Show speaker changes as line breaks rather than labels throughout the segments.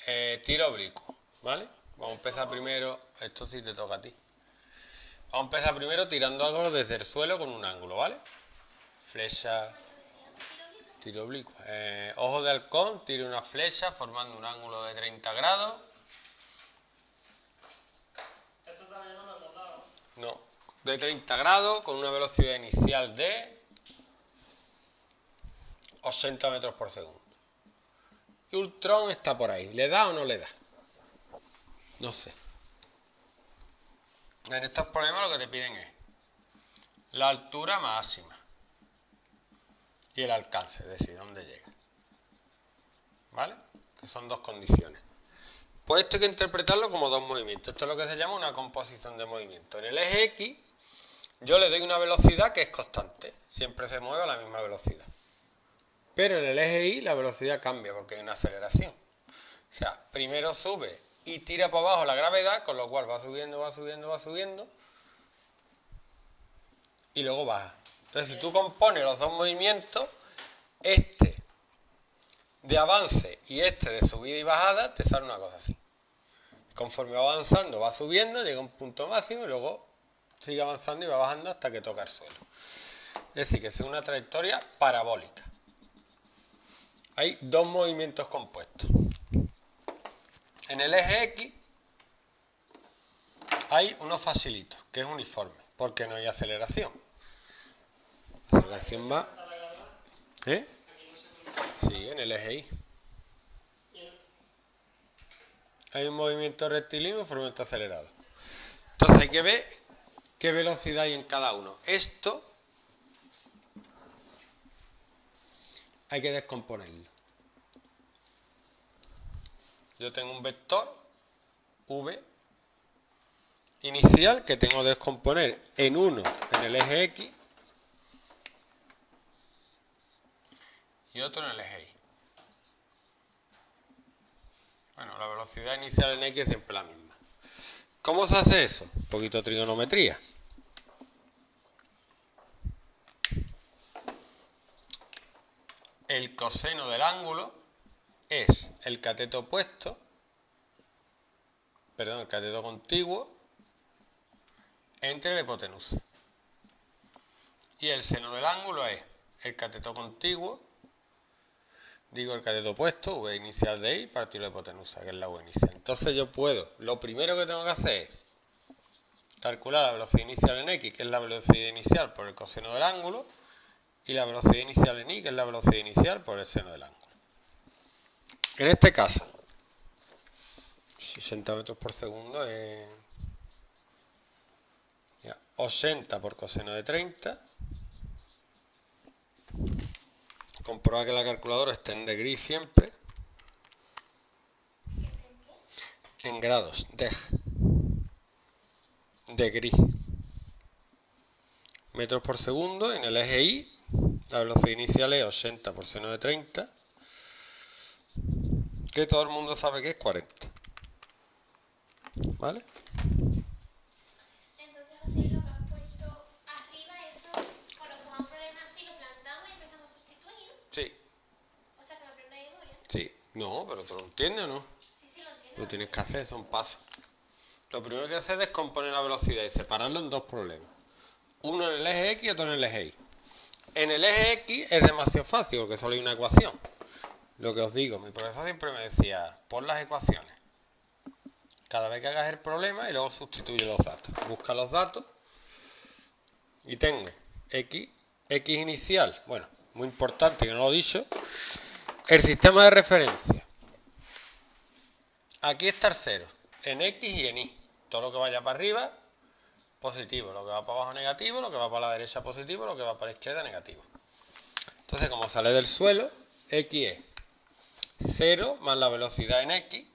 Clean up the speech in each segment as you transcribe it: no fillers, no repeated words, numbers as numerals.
tiro oblicuo, ¿vale? Vamos a empezar primero, esto sí te toca a ti. Vamos a empezar primero tirando algo desde el suelo con un ángulo, ¿vale? Flecha, tiro oblicuo. Ojo de halcón, tire una flecha formando un ángulo de 30 grados.
Esto también no me lo he dado.
No, de 30 grados con una velocidad inicial de 80 metros por segundo. Y un tron está por ahí. ¿Le da o no le da? No sé. En estos problemas lo que te piden es la altura máxima y el alcance, es decir, dónde llega. ¿Vale? Que son dos condiciones. Pues esto hay que interpretarlo como dos movimientos. Esto es lo que se llama una composición de movimientos. En el eje X yo le doy una velocidad que es constante. Siempre se mueve a la misma velocidad. Pero en el eje Y la velocidad cambia porque hay una aceleración. O sea, primero sube y tira para abajo la gravedad, con lo cual va subiendo, va subiendo, va subiendo. Y luego baja. Entonces, si tú compones los dos movimientos, este de avance y este de subida y bajada, te sale una cosa así. Conforme va avanzando, va subiendo, llega a un punto máximo y luego sigue avanzando y va bajando hasta que toca el suelo. Es decir, que es una trayectoria parabólica. Hay dos movimientos compuestos. En el eje X hay uno facilito, que es uniforme, porque no hay aceleración. La aceleración va... ¿Eh? Sí, en el eje Y. Hay un movimiento rectilíneo y un movimiento acelerado. Entonces hay que ver qué velocidad hay en cada uno. Esto hay que descomponerlo. Yo tengo un vector v inicial que tengo que descomponer en uno en el eje X y otro en el eje Y. Bueno, la velocidad inicial en X es siempre la misma. ¿Cómo se hace eso? Un poquito de trigonometría. El coseno del ángulo es el cateto opuesto, perdón, el cateto contiguo entre la hipotenusa. Y el seno del ángulo es el cateto contiguo, digo el cateto opuesto, v inicial de Y, partido la hipotenusa, que es la v inicial. Entonces yo puedo, lo primero que tengo que hacer es calcular la velocidad inicial en X, que es la velocidad inicial por el coseno del ángulo, y la velocidad inicial en Y, que es la velocidad inicial por el seno del ángulo. En este caso, 60 metros por segundo es 80 por coseno de 30. Comprobar que la calculadora esté en degree siempre. En grados, degree. Metros por segundo. En el eje Y, la velocidad inicial es 80 por seno de 30. Que todo el mundo sabe que es 40. ¿Vale?
Entonces, José, lo que has puesto arriba, eso, cuando ponga un problema así, lo plantamos y empezamos a sustituir, ¿no?
Sí.
O sea, que me aprenda de memoria.
Sí. No, pero ¿tú lo entiendes o no?
Sí, lo entiendo.
Lo tienes que hacer, son pasos. Lo primero que hacer es descomponer la velocidad y separarlo en dos problemas. Uno en el eje X y otro en el eje Y. En el eje X es demasiado fácil porque solo hay una ecuación. Lo que os digo, mi profesor siempre me decía, pon las ecuaciones cada vez que hagas el problema y luego sustituye los datos. Busca los datos y tengo X inicial, bueno, muy importante que no lo he dicho, el sistema de referencia. Aquí está el 0, en X y en Y. Todo lo que vaya para arriba, positivo. Lo que va para abajo, negativo. Lo que va para la derecha, positivo. Lo que va para la izquierda, negativo. Entonces, como sale del suelo, X es 0 más la velocidad en X,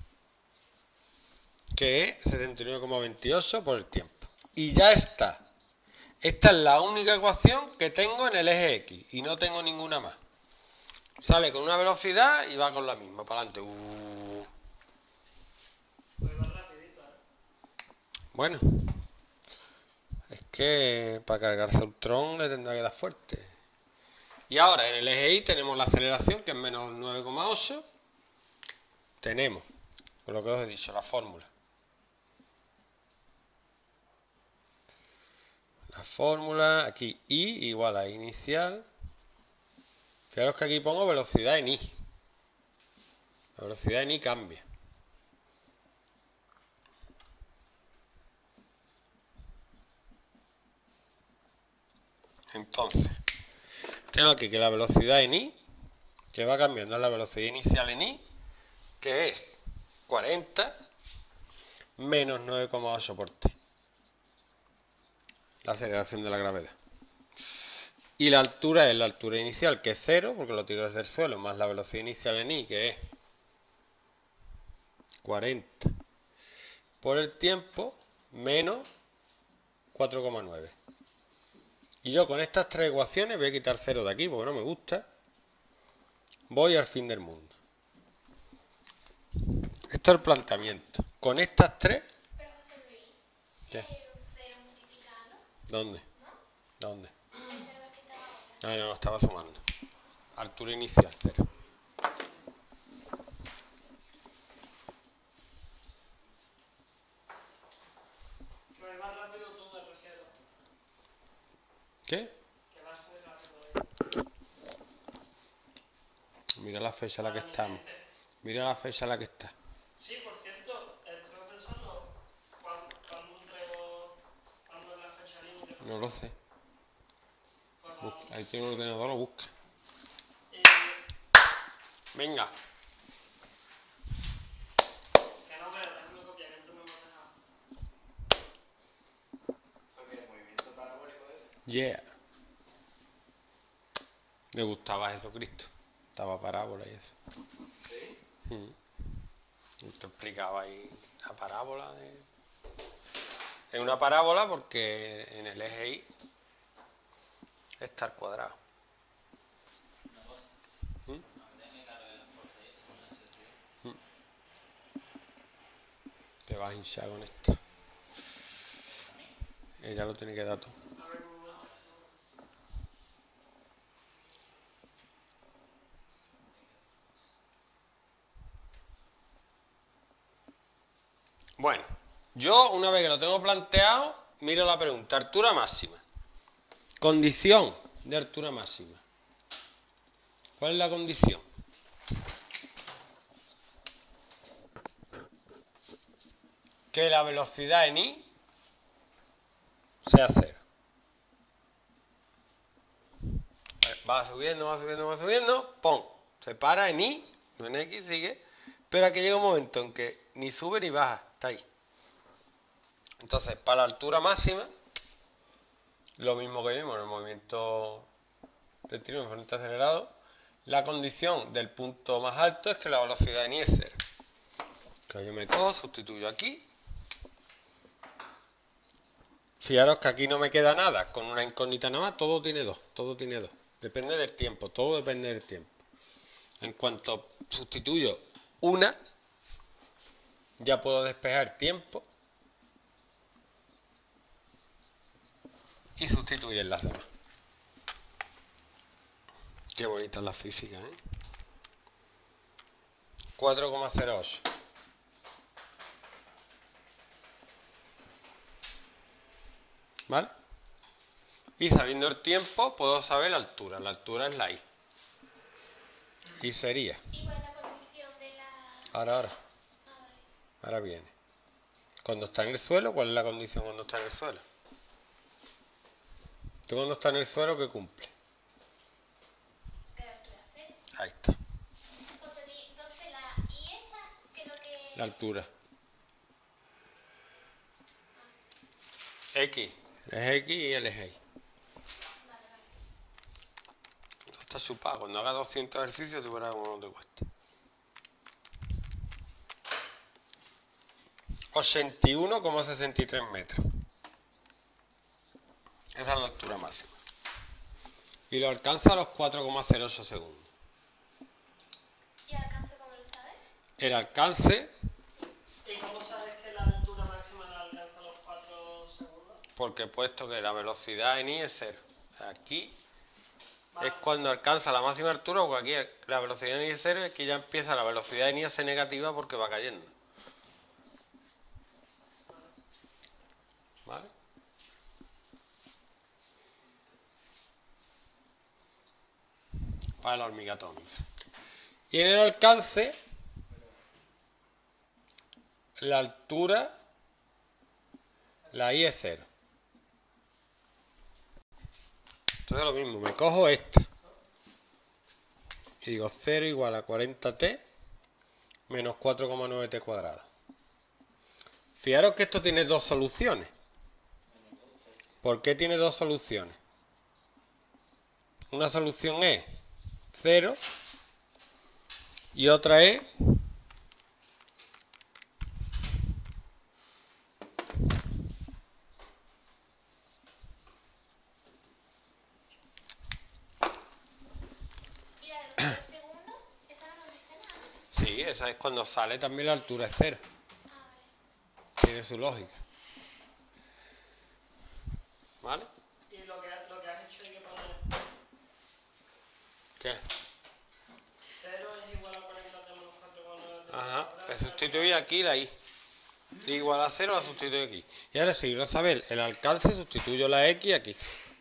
que es 79,28 por el tiempo. Y ya está. Esta es la única ecuación que tengo en el eje X y no tengo ninguna más. Sale con una velocidad y va con la misma, para adelante.
Pues va rapidito, ¿eh?
Bueno, es que para cargarse un tron le tendrá que dar fuerte. Y ahora en el eje Y tenemos la aceleración, que es menos 9,8. tenemos, por lo que os he dicho, la fórmula. La fórmula, aquí I igual a inicial. Fijaros que aquí pongo velocidad en I. La velocidad en I cambia. Entonces, tengo aquí que la velocidad en I, que va cambiando, es la velocidad inicial en I, que es 40 menos 9,8 por t. La aceleración de la gravedad. Y la altura es la altura inicial, que es 0, porque lo tiro desde el suelo, más la velocidad inicial en I, que es 40 por el tiempo, menos 4,9. Y yo con estas tres ecuaciones voy a quitar 0 de aquí, porque no me gusta. Voy al fin del mundo. Esto es el planteamiento. Con estas tres...
Pero José Luis, si
¿Qué?
hay un cero multiplicando,
¿Dónde?
¿no?
¿Dónde?
El cero que estaba ahora.
Ah, no, estaba sumando. Altura inicial, 0.
Que vais más rápido tú, me refiero.
¿Qué?
Que vas muy rápido.
Mira la fecha a la que estamos. Mira la fecha a la que está.
Sí, por cierto, estuve pensando cuándo es la fecha límite.
No lo sé.
Para-
Ahí tiene un ordenador, lo busca.
Y
Venga.
que no me déjame copiar, que antes no me has dejado.
Porque el movimiento parabólico ese.
Yeah. Le gustaba a Jesucristo. Estaba parábola y eso.
¿Sí?
Y te explicaba ahí la parábola de... Es una parábola porque en el eje Y está el cuadrado.
Una cosa.
¿Mm?
A mí también me claro de la fuerza y eso, no sé si
Te vas a hinchar con esto.
también.
Ella lo tiene que dar todo.
A ver, un momento.
Bueno, yo una vez que lo tengo planteado, miro la pregunta. Altura máxima. Condición de altura máxima. ¿Cuál es la condición? Que la velocidad en I sea 0. Va subiendo, va subiendo, va subiendo, ¡pum! Se para en Y, no en X, sigue, pero aquí llega un momento en que ni sube ni baja, está ahí. Entonces, para la altura máxima, lo mismo que vimos en el movimiento rectilíneo en frente acelerado, la condición del punto más alto es que la velocidad en Y es 0. Entonces yo me cojo, sustituyo aquí. Fijaros que aquí no me queda nada, con una incógnita nada más, todo tiene 2, todo tiene 2. Depende del tiempo, todo depende del tiempo. En cuanto sustituyo una, ya puedo despejar tiempo y sustituir las demás. Qué bonita es la física, ¿eh? 4,08. ¿Vale? Y sabiendo el tiempo, puedo saber la altura. La altura es la I. Y sería...
¿Y cuál es la condición de la...?
Ahora.
Ah, vale.
Ahora viene. Cuando está en el suelo, ¿cuál es la condición cuando está en el suelo? ¿Tú cuando está en el suelo qué cumple?
¿Qué altura cero?
Ahí está.
José Luis, entonces la I esa, ¿qué es lo que...?
La altura. X. Es X y el es Y.
Vale, vale.
Esto está chupado. Cuando hagas 200 ejercicios, tú verás cómo no te cuesta. 81,63 metros. Esa es la altura máxima. Y lo alcanza a los 4,08 segundos.
¿Y el alcance cómo lo sabes?
El alcance,
¿Y cómo sabes que la altura máxima la alcanza los 4 segundos?
porque he puesto que la velocidad en I es 0. O sea, aquí es cuando alcanza la máxima altura, porque aquí la velocidad de n es 0 y aquí ya empieza la velocidad de n a ser negativa porque va cayendo. ¿Vale? Para la hormiga atómica. Y en el alcance, la altura, la I es 0. Entonces lo mismo, me cojo esta. Y digo 0 igual a 40t menos 4,9t cuadrado. Fijaros que esto tiene dos soluciones. ¿Por qué tiene dos soluciones? Una solución es 0 y otra es
Y la de los 3 segundos, esa no nos dice nada.
sí, esa es cuando sale también la altura es 0.
Ah, vale.
Tiene su lógica. ¿Vale?
Y lo que has hecho hay que poner
¿Qué?
0 es igual a 40 menos 4,9.
Ajá, le sustituye aquí la I. Igual a 0 la sustituyo aquí. Y ahora si quiero saber el alcance, sustituyo la X aquí.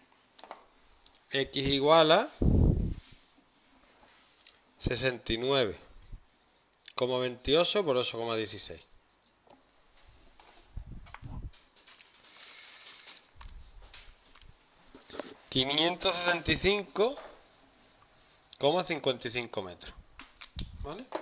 X igual a 69,28 por 8,16. $565,55 metros. ¿Vale?